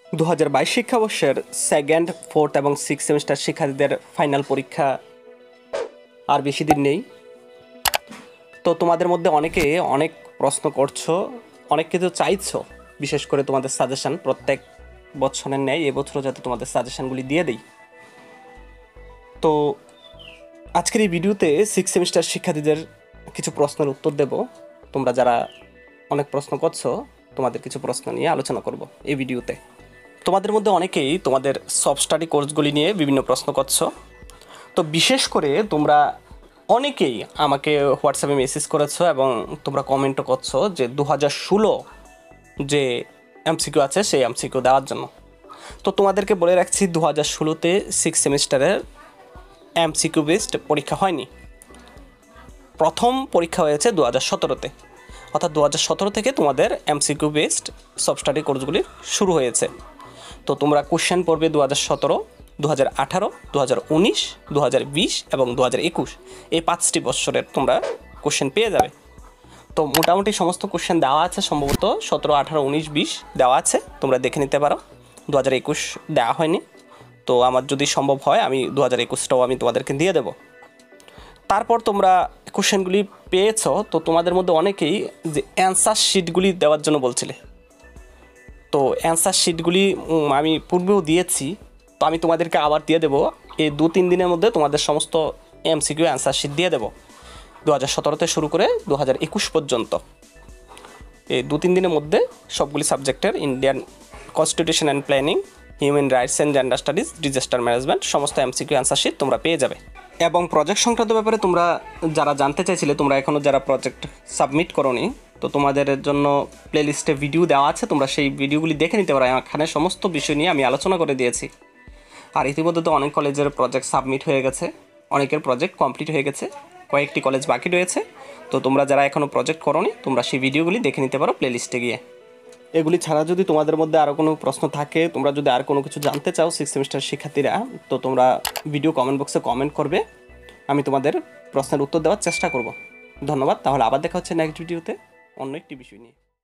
2022 শিক্ষাবর্ষের second, fourth এবং six semester শিক্ষার্থীদের ফাইনাল পরীক্ষা আর বেশি দিন নেই। তো তোমাদের মধ্যে অনেকে অনেক প্রশ্ন করছো, অনেক কিছু চাইছো, বিশেষ করে তোমাদের সাজেশান প্রত্যেক বছরের ন্যায় এবছরও যাতে তোমাদের সাজেশানগুলি দিয়ে দিই। তো আজকের এই ভিডিওতে সিক্স সেমিস্টার শিক্ষার্থীদের কিছু প্রশ্নের উত্তর দেব। তোমরা যারা অনেক প্রশ্ন করছো, তোমাদের কিছু প্রশ্ন নিয়ে আলোচনা করব এই ভিডিওতে। তোমাদের মধ্যে অনেকেই তোমাদের সফট স্টাডি কোর্সগুলি নিয়ে বিভিন্ন প্রশ্ন করছো। তো বিশেষ করে তোমরা অনেকেই আমাকে হোয়াটসঅ্যাপে মেসেজ করেছো এবং তোমরা কমেন্টও করছো যে 2016 যে এমসিকিউ আছে সেই এমসিকিউ দেওয়ার জন্য। তো তোমাদেরকে বলে রাখছি 2016তে সিক্স সেমিস্টারের এমসিকিউ বেসড পরীক্ষা হয়নি। প্রথম পরীক্ষা হয়েছে 2017তে, অর্থাৎ 2017 থেকে তোমাদের এমসিকিউ বেসড সফট স্টাডি কোর্সগুলি শুরু হয়েছে। তো তোমরা কোশ্চেন পড়বে 2017, 2018, 2019, 2020 এবং 2021, এই 5টি বছরের তোমরা কোশ্চেন পেয়ে যাবে। তো মোটামুটি সমস্ত কোশ্চেন দেওয়া আছে, সম্ভবত 17, 18, 19, 20 দেওয়া আছে, তোমরা দেখে নিতে পারো। 2021 দেওয়া হয়নি, তো আমার যদি সম্ভব হয় আমি 2021টাও আমি তোমাদেরকে দিয়ে দেব। তারপর তোমরা কোশ্চেনগুলি পেয়েছো, তো তোমাদের মধ্যে অনেকেই যে অ্যান্সার শিটগুলি দেওয়ার জন্য বলছিলে। তো অ্যান্সার শিটগুলি আমি পূর্বেও দিয়েছি, তো আমি তোমাদেরকে আবার দিয়ে দেবো। এই 2-3 দিনের মধ্যে তোমাদের সমস্ত এমসিকিউ অ্যান্সার শিট দিয়ে দেবো, 2017 শুরু করে 2021 পর্যন্ত। এই 2-3 দিনের মধ্যে সবগুলি সাবজেক্টের Indian constitution and planning, human rights and gender studies, disaster management সমস্ত এমসিকিউ অ্যান্সার শিট তোমরা পেয়ে যাবে। এবং প্রজেক্ট সংক্রান্ত ব্যাপারে তোমরা যারা জানতে চাইছিলে, তোমরা এখনও যারা প্রজেক্ট সাবমিট করোনি, তো তোমাদের জন্য প্লেলিস্টে ভিডিও দেওয়া আছে, তোমরা সেই ভিডিওগুলি দেখে নিতে পারো। এখানে সমস্ত বিষয় নিয়ে আমি আলোচনা করে দিয়েছি। আর ইতিমধ্যে তো অনেক কলেজের প্রজেক্ট সাবমিট হয়ে গেছে, অনেকের প্রজেক্ট কমপ্লিট হয়ে গেছে, কয়েকটি কলেজ বাকি রয়েছে। তো তোমরা যারা এখনও প্রজেক্ট করোনি, তোমরা সেই ভিডিওগুলি দেখে নিতে পারো প্লেলিস্টে গিয়ে। এগুলি ছাড়া যদি তোমাদের মধ্যে আরও কোনো প্রশ্ন থাকে, তোমরা যদি আর কোনো কিছু জানতে চাও সিক্স সেমিস্টার শিক্ষার্থীরা, তো তোমরা ভিডিও কমেন্ট বক্সে কমেন্ট করবে, আমি তোমাদের প্রশ্নের উত্তর দেওয়ার চেষ্টা করব। ধন্যবাদ। তাহলে আবার দেখা হচ্ছে নেক্সট ভিডিওতে অন্য একটি বিষয় নিয়ে।